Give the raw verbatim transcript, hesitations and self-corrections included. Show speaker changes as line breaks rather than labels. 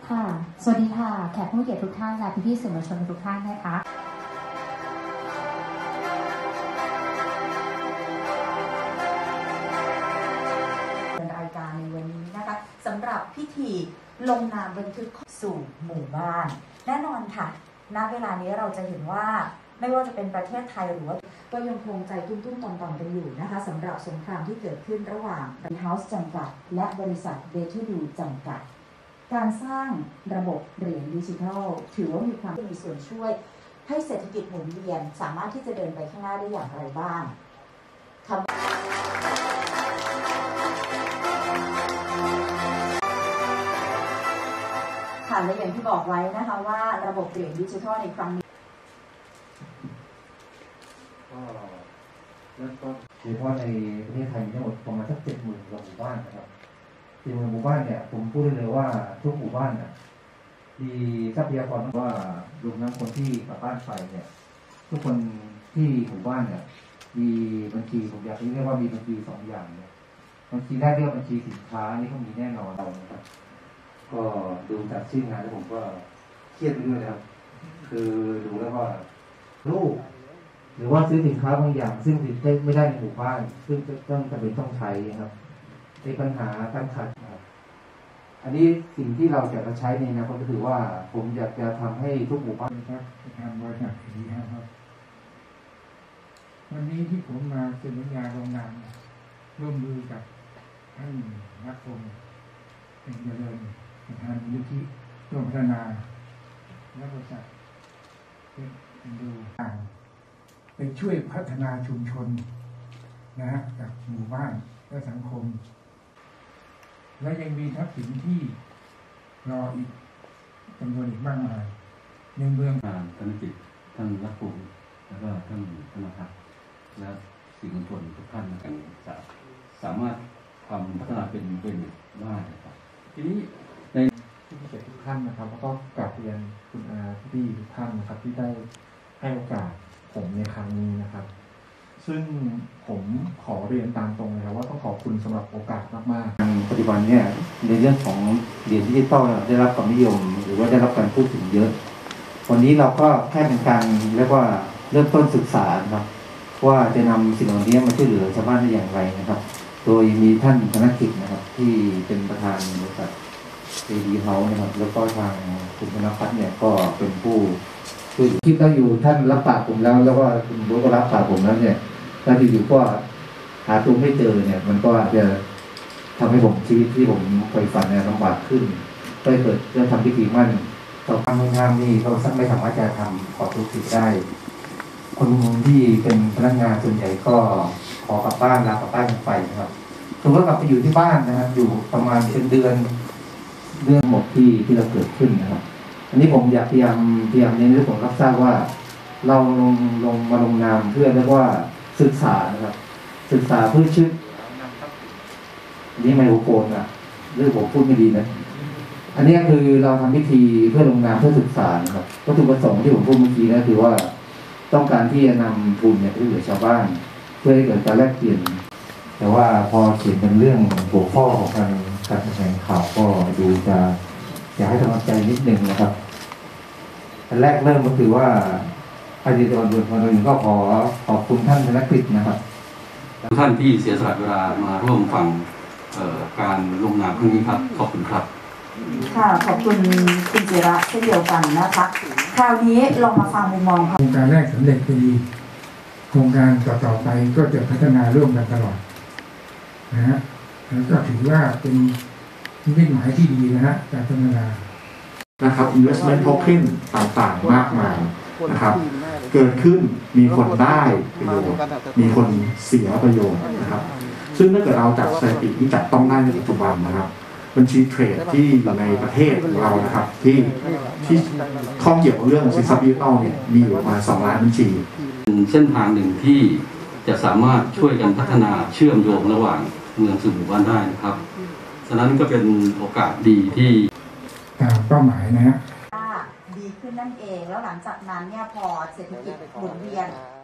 ค่ะสวัสดีค่ะแขกผู้เกียรติทุกท่านและพี่ๆสื่อมวลชนทุกท่านนะคะ
รายการในวันนี้นะคะสำหรับพิธีลงนามบันทึกสู่หมู่บ้านแน่นอนค่ะณเวลานี้เราจะเห็นว่าไม่ว่าจะเป็นประเทศไทยหรือว่าก็ยังคงใจตุ้มๆต่อมๆกันอยู่นะคะสำหรับสงครามที่เกิดขึ้นระหว่าง House จำกัดและบริษัท Better Do จำกัดการสร้างระบบเหรียญดิจิทัลถือว่ามีความมีส่วนช่วยให้เศรษฐกิจหมุนเวียนสามารถที่จะเดินไปข้างหน้าได้อย่างไรบ้างค่ะและอย่างที่บอกไว้นะคะว่าระบบเหรียญดิจิทัลในครั้งนี้
ก็เริ่มต้นโดยเฉพาะในประเทศไทยมีทั้งหมดประมาณสักเจ็ดหมื่นกว่าหมู่บ้านนะครับเจ็ดหมื่นหมู่บ้านเนี่ยผมพูดได้เลยว่าทุกหมู่บ้านน่ะมีทรัพยากรว่ารวมทั้งคนที่กลับบ้านไปเนี่ยทุกคนที่หมู่บ้านเนี่ยมีบัญชีผมอยากเรียกว่ามีบัญชีสองอย่างเนี่ยบัญชีแรกเรียกบัญชีสินค้านี่ก็มีแน่นอนเรานะครับก็ดูจากชื่องานแล้วผมก็เครียดไปด้วยนะครับคือดูแล้วว่าลูกหรือว่าซื้อสินค้าบางอย่างซึ่งติดไม่ได้ในหมู่บ้านซึ่งต้องจำเป็นต้องใช้นะครับในปัญหาการขาดนะครับอันนี้สิ่งที่เราจะใช้ในอนาคตก็คือว่าผมอยากจะทำให้ทุกหมู่บ้าน
ครับทางบริษัทสีครับวันนี้ที่ผมมาเซ็นสัญญาโรงงานร่วมมือกับท่านนักพงศ์เป็นเจริญประธานมูลนิธิร่วมพัฒนาและบริษัทเป็นดูต่างไปช่วยพัฒนาชุมชนนะฮะกับหมู่บ้านและสังคมและยังมีทรัพย์สินที่รออีกจำนวนอีกมากมายในเมือง
การธนกิจท่านรักภูมิแล้วก็ท่านธนทัศน์และสื่อมวลชนทุกท่านกันจะสามารถทำพัฒนาเป็นเป็นได้ครับทีนี้ใน
ผู้เกียรติทุกท่านนะครับแล้วก็กราบเรียนคุณอาพี่ทุกท่านนะครับที่ได้ให้โอกาสผมในครั้งนี้นะครับซึ่งผมขอเรียนตามตรงเลยครับว่าต้องขอบคุณสำหรับโอกาสมาก
ๆปัจจุบันเนี่ยในเรื่องของเหรียญดิจิตอลได้รับความนิยมหรือว่าได้รับการพูดถึงเยอะวันนี้เราก็แค่เป็นการเรียกว่าเริ่มต้นศึกษาครับว่าจะนำสิ่งเหล่านี้มาช่วยเหลือชาวบ้านได้อย่างไรนะครับโดยมีท่านธนกิจนะครับที่เป็นประธานบริษัทเอดีเฮาส์นะครับแล้วก็ทางคุณธนพัฒน์เนี่ยก็เป็นผู้คือคิดแล้วอยู่ท่านรับปากผมแล้วแล้วก็คุณรู้ก็รับปากผมแล้วเนี่ยแล้วอยู่ๆก็หาตัวไม่เจอเนี่ยมันก็อาจจะทำให้ผมชีวิตที่ผมไปฝันเนี่ยลำบากขึ้นก็เกิดจะทำพิธีมั่นต่อความงามนี่เราสักไม่สามารถจะทำขอทุกสิ่งได้คนที่เป็นพนักงานส่วนใหญ่ก็ขอกลับบ้านลากลับบ้านไปนะครับตัวก็กลับไปอยู่ที่บ้านนะครับอยู่ประมาณเป็นเดือนเรื่องหมดที่ที่เราเกิดขึ้นนะครับอันนี้ผมอยากพยายามพยายามเน้นเรื่องผมรับทราบว่าเราลงลงมาลงนามเพื่อเรียกว่าศึกษานะครับศึกษาเพื่อชึกนี่ไมโครโฟนอ่ะเรื่องผมพูดไม่ดีนะอันนี้คือเราทำพิธีเพื่อลงนามเพื่อศึกษานะครับวัตถุประสงค์ที่ผมพูดเมื่อกี้นะคือว่าต้องการที่จะนำทุนเนี่ยไปช่วยเหลือชาวบ้านเพื่อให้เกิดการแลกเปลี่ยนแต่ว่าพอเขียนเป็นเรื่องหัวข้อของการการแถลงข่าวก็ดูจะอยากให้กำลังใจนิดนึงนะครับอันแรกเริ่มก็คือว่าอดีตวันบุญวันอื่นก็ขอขอบคุณท่านธนกฤษนะครับ
ทุกท่านที่เสียสละเวลามาร่วมฟังการลงนามครั้งนี้ครับขอบคุณครับ
ค่ะขอบคุณคุณจิระเช่นเดียวกันนะคะคราวนี้ลองมาฟังมุมมอง
โครงการแรกสำเร็จดีโครงการต่อๆไปก็จะพัฒนาร่วมกันตลอดนะฮะแล้วก็ถือว่าเป็นนิมิตหมายที่ดีนะฮะการพัฒนา
นะครับ investment token ต่างๆมากมายนะครับเกิดขึ้นมีคนได้ประโยชน์มีคนเสียประโยชน์นะครับซึ่งถ้าเกิดเราจับสถิติที่จับต้องได้ในปัจจุบันนะครับบัญชีเทรดที่อยู่ในประเทศของเรานะครับที่ที่ข้องเกี่ยวกับเรื่องสินทรัพย์ดิจิทัลเนี่ยมีอยู่ประมาณสองล้านบัญชี
เป็นเส้นทางหนึ่งที่จะสามารถช่วยกันพัฒนาเชื่อมโยงระหว่างเมืองสู่หมู่บ้านได้นะครับฉะนั้นก็เป็นโอกาสดีที่
ตามเป้าหมายนะฮะ
ดีขึ้นนั่นเองแล้วหลังจากนั้นเนี่ยพอเศรษฐกิจหมุนเวียน